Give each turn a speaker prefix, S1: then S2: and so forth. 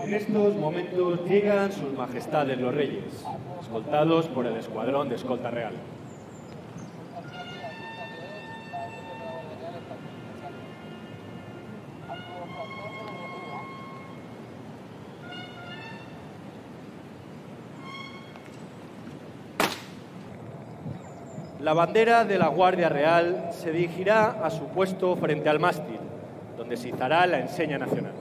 S1: En estos momentos llegan sus majestades los reyes, escoltados por el escuadrón de escolta real. La bandera de la Guardia Real se dirigirá a su puesto frente al mástil, donde se izará la enseña nacional.